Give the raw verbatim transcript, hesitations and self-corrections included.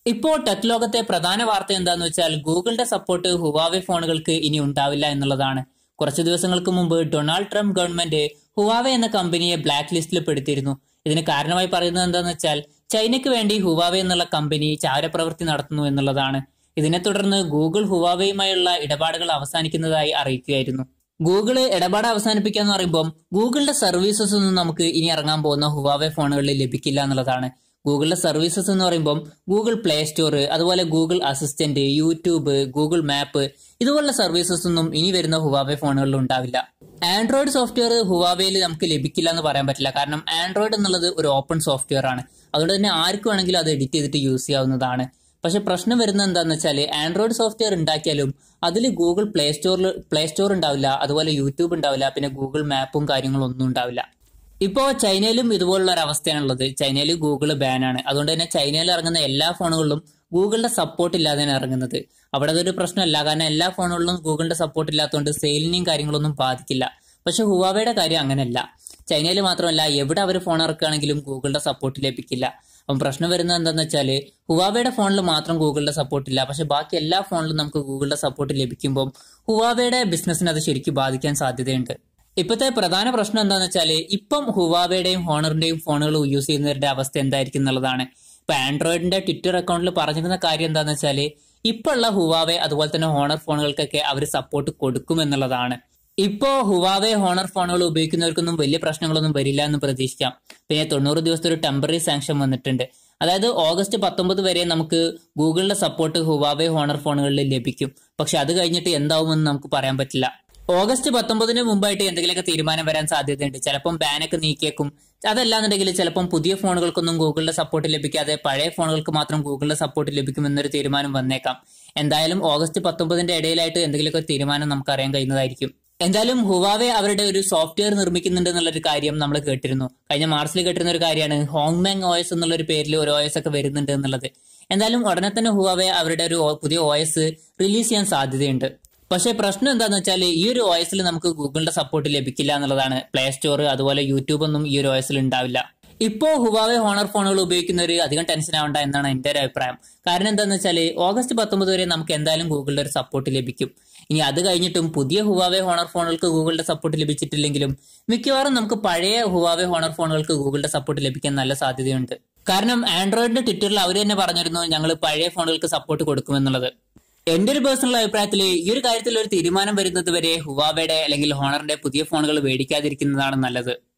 ഇപ്പോൾ ടെക് ലോകത്തെ പ്രധാന വാർത്ത എന്താന്ന് വെച്ചാൽ ഗൂഗിളിന്റെ സപ്പോർട്ട് ഹുവാവെ ഫോണുകൾക്ക് ഇനി ഉണ്ടാവില്ല എന്നുള്ളതാണ്. കുറച്ചു ദിവസങ്ങൾക്ക് മുമ്പ് ഡൊണാൾഡ് ട്രംപ് ഗവൺമെന്റ് ഹുവാവെ എന്ന കമ്പനിയെ ബ്ലാക്ക് ലിസ്റ്റിൽ പെടുത്തിയിരുന്നു. ഇതിന് കാരണമായി പറയുന്നത് എന്താണെന്ന് വെച്ചാൽ ചൈനയ്ക്ക് വേണ്ടി ഹുവാവെ എന്നുള്ള കമ്പനി ചാരപ്രവൃത്തി നടത്തുന്നു എന്നുള്ളതാണ്. ഇതിനെ തുടർന്ന് ഗൂഗിൾ ഹുവാവെയുമായുള്ള ഇടപാടുകൾ അവസാനിക്കുന്നതായി അറിയിക്കുകയായിരുന്നു. ഗൂഗിള് ഇടപാട് അവസാനിപ്പിക്കാന്ന് പറയുമ്പോൾ ഗൂഗിളിന്റെ സർവീസസ് ഒന്നും നമുക്ക് ഇനി ഇറങ്ങാൻ പോകുന്ന ഹുവാവെ ഫോണുകളിൽ ലഭിക്കില്ല എന്നുള്ളതാണ്. ഗൂഗിളിന്റെ സർവീസസ് എന്ന് പറയുമ്പോൾ ഗൂഗിൾ പ്ലേ സ്റ്റോർ, അതുപോലെ Google assistant, YouTube, Google map ഇതുപോലുള്ള സർവീസസ് ഒന്നും ഇനി വരുന്ന ഹുവാവെ ഫോണുകളിൽ ഉണ്ടാവില്ല. ആൻഡ്രോയിഡ് സോഫ്റ്റ്വെയർ ഹുവാവെയിൽ നമുക്ക് ലഭിക്കില്ല എന്ന് പറയാൻ പറ്റില്ല. കാരണം ആൻഡ്രോയിഡ് എന്നുള്ളത് ഒരു ഓപ്പൺ സോഫ്റ്റ്വെയർ ആണ്. അതുകൊണ്ട് തന്നെ ആർക്കും വേണമെങ്കിലും അത് എഡിറ്റ് ചെയ്തിട്ട് യൂസ് ചെയ്യാവുന്നതാണ്. പക്ഷെ പ്രശ്നം വരുന്നത് എന്താണെന്ന് വെച്ചാൽ ആൻഡ്രോയിഡ് സോഫ്റ്റ്വെയർ ഉണ്ടാക്കിയാലും അതിൽ ഗൂഗിൾ പ്ലേ സ്റ്റോറിൽ പ്ലേ സ്റ്റോർ ഉണ്ടാവില്ല, അതുപോലെ യൂട്യൂബ് ഉണ്ടാവില്ല, പിന്നെ ഗൂഗിൾ മാപ്പും കാര്യങ്ങളും ഒന്നും ഉണ്ടാവില്ല. ഇപ്പോൾ ചൈനയിലും ഇതുപോലുള്ള ഒരു അവസ്ഥയാണുള്ളത്. ചൈനയിൽ ഗൂഗിൾ ബാനാണ്. അതുകൊണ്ട് തന്നെ ചൈനയിൽ ഇറങ്ങുന്ന എല്ലാ ഫോണുകളിലും ഗൂഗിളിന്റെ സപ്പോർട്ട് ഇല്ലാതെയാണ് ഇറങ്ങുന്നത്. അവിടെ അതൊരു പ്രശ്നമല്ല, കാരണം എല്ലാ ഫോണുകളിലും ഗൂഗിളിന്റെ സപ്പോർട്ട് ഇല്ലാത്തതുകൊണ്ട് സെയിലിനെയും കാര്യങ്ങളൊന്നും ബാധിക്കില്ല. പക്ഷെ ഹുവാവയുടെ കാര്യം അങ്ങനെയല്ല. ചൈനയിൽ മാത്രമല്ല, എവിടെ അവർ ഫോൺ ഇറക്കുകയാണെങ്കിലും ഗൂഗിളിന്റെ സപ്പോർട്ട് ലഭിക്കില്ല. അപ്പം പ്രശ്നം വരുന്നത് എന്താണെന്ന് വെച്ചാൽ ഹുവാവയുടെ ഫോണിൽ മാത്രം ഗൂഗിളിന്റെ സപ്പോർട്ട് ഇല്ല, പക്ഷെ ബാക്കി എല്ലാ ഫോണിലും നമുക്ക് ഗൂഗിളിന്റെ സപ്പോർട്ട് ലഭിക്കുമ്പോൾ ഹുവാവയുടെ ബിസിനസ്സിനെ അത് ശരിക്കും ബാധിക്കാൻ സാധ്യതയുണ്ട്. ഇപ്പോഴത്തെ പ്രധാന പ്രശ്നം എന്താണെന്ന് വെച്ചാൽ ഇപ്പം ഹുവാവയുടെയും ഹോണറിന്റെയും ഫോണുകൾ യൂസ് ചെയ്യുന്നവരുടെ അവസ്ഥ എന്തായിരിക്കും എന്നുള്ളതാണ്. ഇപ്പൊ ആൻഡ്രോയിഡിന്റെ ട്വിറ്റർ അക്കൗണ്ടിൽ പറഞ്ഞിരുന്ന കാര്യം എന്താണെന്ന് വെച്ചാൽ ഇപ്പൊ ഉള്ള ഹുവാവെ അതുപോലെ തന്നെ ഹോണർ ഫോണുകൾക്കൊക്കെ അവർ സപ്പോർട്ട് കൊടുക്കും എന്നുള്ളതാണ്. ഇപ്പോ ഹുവാവെ ഹോണർ ഫോണുകൾ ഉപയോഗിക്കുന്നവർക്കൊന്നും വലിയ പ്രശ്നങ്ങളൊന്നും വരില്ല എന്ന് പ്രതീക്ഷിക്കാം. പിന്നെ തൊണ്ണൂറ് ദിവസത്തെ ഒരു ടെമ്പററി സാങ്ഷൻ വന്നിട്ടുണ്ട്. അതായത് ഓഗസ്റ്റ് പത്തൊമ്പത് വരെ നമുക്ക് ഗൂഗിളിന്റെ സപ്പോർട്ട് ഹുവാവെ ഹോണർ ഫോണുകളിൽ ലഭിക്കും. പക്ഷെ അത് കഴിഞ്ഞിട്ട് എന്താവുമെന്ന് നമുക്ക് പറയാൻ പറ്റില്ല. ഓഗസ്റ്റ് പത്തൊമ്പതിന് മുമ്പായിട്ട് എന്തെങ്കിലുമൊക്കെ തീരുമാനം വരാൻ സാധ്യതയുണ്ട്. ചിലപ്പം ബാനൊക്കെ നീക്കിയേക്കും. അതല്ലാന്നുണ്ടെങ്കിൽ ചിലപ്പം പുതിയ ഫോണുകൾക്കൊന്നും ഗൂഗിളിന്റെ സപ്പോർട്ട് ലഭിക്കാതെ പഴയ ഫോണുകൾക്ക് മാത്രം ഗൂഗിളിന്റെ സപ്പോർട്ട് ലഭിക്കുമെന്നൊരു തീരുമാനം വന്നേക്കാം. എന്തായാലും ഓഗസ്റ്റ് പത്തൊമ്പതിന്റെ ഇടയിലായിട്ട് എന്തെങ്കിലുമൊക്കെ തീരുമാനം നമുക്ക് അറിയാൻ കഴിയുന്നതായിരിക്കും. എന്തായാലും ഹുവാവെ അവരുടെ ഒരു സോഫ്റ്റ്വെയർ നിർമ്മിക്കുന്നുണ്ട് എന്നുള്ളൊരു കാര്യം നമ്മൾ കേട്ടിരുന്നു. കഴിഞ്ഞ മാർച്ചിൽ കേട്ടിരുന്ന ഒരു കാര്യമാണ് ഹോങ്മെങ് ഒ എസ് എന്നുള്ള ഒരു പേരിൽ ഒരു ഒ എസ് ഒക്കെ വരുന്നുണ്ട് എന്നുള്ളത്. എന്തായാലും ഉടനെ തന്നെ ഹുവാവെ അവരുടെ ഒരു പുതിയ ഒ എസ് റിലീസ് ചെയ്യാൻ സാധ്യതയുണ്ട്. പക്ഷേ പ്രശ്നം എന്താണെന്ന് വെച്ചാൽ ഈ ഒരു ഒ എസിൽ നമുക്ക് ഗൂഗിളിന്റെ സപ്പോർട്ട് ലഭിക്കില്ല എന്നുള്ളതാണ്. പ്ലേ സ്റ്റോർ അതുപോലെ യൂട്യൂബ് ഒന്നും ഈ ഒരു ഒ എസിൽ ഉണ്ടാവില്ല. ഇപ്പോ ഹുവാവെ ഹോണർ ഫോണുകൾ ഉപയോഗിക്കുന്നവർ അധികം ടെൻഷൻ ആവണ്ട എന്നാണ് എന്റെ ഒരു അഭിപ്രായം. കാരണം എന്താണെന്ന് വെച്ചാൽ ഓഗസ്റ്റ് പത്തൊമ്പത് വരെ നമുക്ക് എന്തായാലും ഗൂഗിളിന്റെ ഒരു സപ്പോർട്ട് ലഭിക്കും. ഇനി അത് കഴിഞ്ഞിട്ടും പുതിയ ഹുവാവെ ഹോണർ ഫോണുകൾക്ക് ഗൂഗിളിന്റെ സപ്പോർട്ട് ലഭിച്ചിട്ടില്ലെങ്കിലും മിക്കവാറും നമുക്ക് പഴയ ഹുവാവെ ഹോണർ ഫോണുകൾക്ക് ഗൂഗിളിന്റെ സപ്പോർട്ട് ലഭിക്കാൻ നല്ല സാധ്യതയുണ്ട്. കാരണം ആൻഡ്രോയിഡിന്റെ ട്വിറ്ററിൽ അവർ തന്നെ പറഞ്ഞിരുന്നു ഞങ്ങൾ പഴയ ഫോണുകൾക്ക് സപ്പോർട്ട് കൊടുക്കുമെന്നുള്ളത്. എന്റെ ഒരു പേഴ്സണൽ അഭിപ്രായത്തിൽ ഈ ഒരു കാര്യത്തിൽ ഒരു തീരുമാനം വരുന്നത് വരെ ഹുവാവയുടെ അല്ലെങ്കിൽ ഹോണറിന്റെ പുതിയ ഫോണുകൾ മേടിക്കാതിരിക്കുന്നതാണ് നല്ലത്.